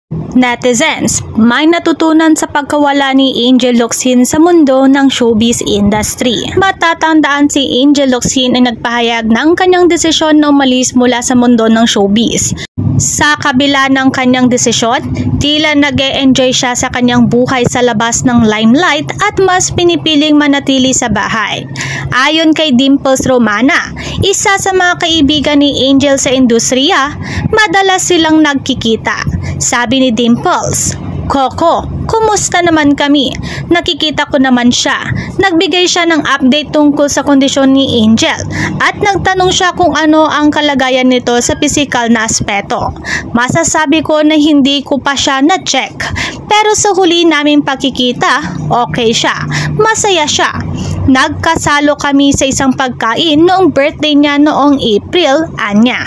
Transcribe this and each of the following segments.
Netizens, may natutunan sa pagkawala ni Angel Locsin sa mundo ng showbiz industry. Matatandaan si Angel Locsin ay nagpahayag ng kanyang desisyon na umalis mula sa mundo ng showbiz. Sa kabila ng kanyang desisyon, tila nag-e-enjoy siya sa kanyang buhay sa labas ng limelight at mas pinipiling manatili sa bahay. Ayon kay Dimples Romana, isa sa mga kaibigan ni Angel sa industriya, madalas silang nagkikita. Sabi ni Dimples, "Coco, kumusta naman kami? Nakikita ko naman siya." Nagbigay siya ng update tungkol sa kondisyon ni Angel at nagtanong siya kung ano ang kalagayan nito sa pisikal na aspeto. "Masasabi ko na hindi ko pa siya na-check. Pero sa huli naming pagkikita, okay siya. Masaya siya. Nagkasalo kami sa isang pagkain noong birthday niya noong April," anya.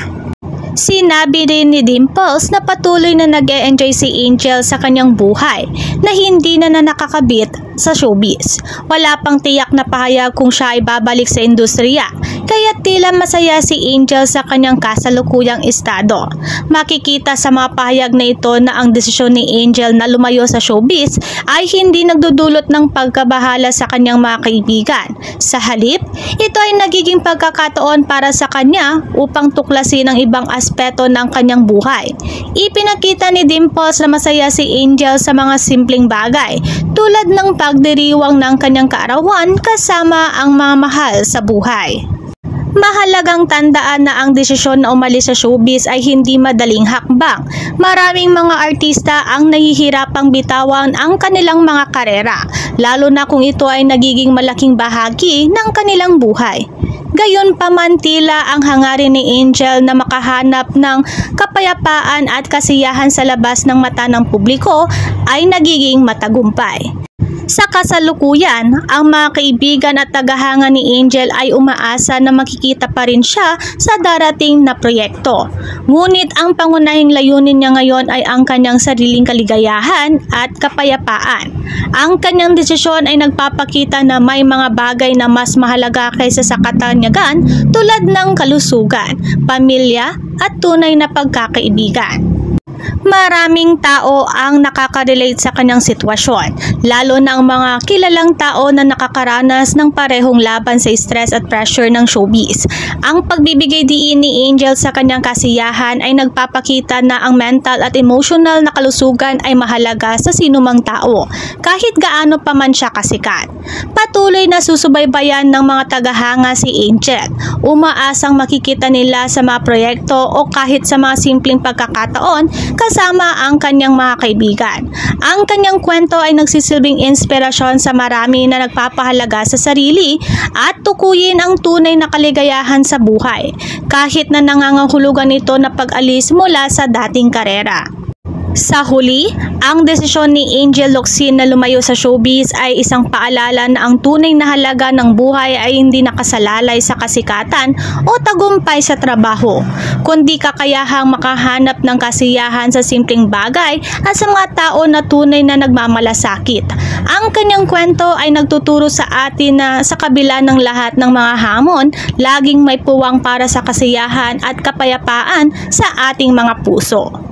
Sinabi rin ni Dimples na patuloy na nag-e-enjoy si Angel sa kanyang buhay na hindi na nakakabit sa showbiz. Wala pang tiyak na pahayag kung siya ay babalik sa industriya, kaya tila masaya si Angel sa kanyang kasalukuyang estado. Makikita sa mga pahayag na ito na ang desisyon ni Angel na lumayo sa showbiz ay hindi nagdudulot ng pagkabahala sa kanyang mga kaibigan. Sa halip, ito ay nagiging pagkakataon para sa kanya upang tuklasin ang ibang aspeto ng kanyang buhay. Ipinakita ni Dimples na masaya si Angel sa mga simpleng bagay tulad ng pagdiriwang ng kanyang kaarawan kasama ang mga mahal sa buhay. Mahalagang tandaan na ang desisyon na umalis sa showbiz ay hindi madaling hakbang. Maraming mga artista ang nahihirapang bitawan ang kanilang mga karera, lalo na kung ito ay nagiging malaking bahagi ng kanilang buhay. Gayunpaman, tila ang hangarin ni Angel na makahanap ng kapayapaan at kasiyahan sa labas ng mata ng publiko ay nagiging matagumpay. Sa kasalukuyan, ang mga kaibigan at tagahanga ni Angel ay umaasa na makikita pa rin siya sa darating na proyekto. Ngunit ang pangunahing layunin niya ngayon ay ang kanyang sariling kaligayahan at kapayapaan. Ang kanyang desisyon ay nagpapakita na may mga bagay na mas mahalaga kaysa sa katanyagan tulad ng kalusugan, pamilya at tunay na pagkakaibigan. Maraming tao ang nakaka-relate sa kanyang sitwasyon, lalo na ang mga kilalang tao na nakakaranas ng parehong laban sa stress at pressure ng showbiz. Ang pagbibigay diin ni Angel sa kanyang kasiyahan ay nagpapakita na ang mental at emotional na kalusugan ay mahalaga sa sinumang tao, kahit gaano pa man siya kasikat. Patuloy na susubaybayan ng mga tagahanga si Angel. Umaasang makikita nila sa mga proyekto o kahit sa mga simpleng pagkakataon kasama ang kanyang mga kaibigan. Ang kanyang kwento ay nagsisilbing inspirasyon sa marami na nagpapahalaga sa sarili at tukuyin ang tunay na kaligayahan sa buhay, kahit na nangangahulugan ito na pag-alis mula sa dating karera. Sa huli, ang desisyon ni Angel Locsin na lumayo sa showbiz ay isang paalala na ang tunay na halaga ng buhay ay hindi nakasalalay sa kasikatan o tagumpay sa trabaho, kundi kakayahang makahanap ng kasiyahan sa simpleng bagay at sa mga tao na tunay na nagmamalasakit. Ang kanyang kwento ay nagtuturo sa atin na sa kabila ng lahat ng mga hamon, laging may puwang para sa kasiyahan at kapayapaan sa ating mga puso.